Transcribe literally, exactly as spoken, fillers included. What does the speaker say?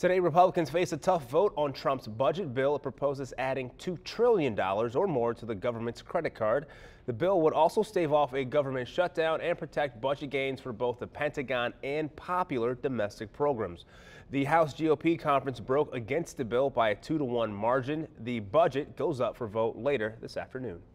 Today, Republicans face a tough vote on Trump's budget bill. It proposes adding two trillion dollars or more to the government's credit card. The bill would also stave off a government shutdown and protect budget gains for both the Pentagon and popular domestic programs. The House G O P conference broke against the bill by a two to one margin. The budget goes up for vote later this afternoon.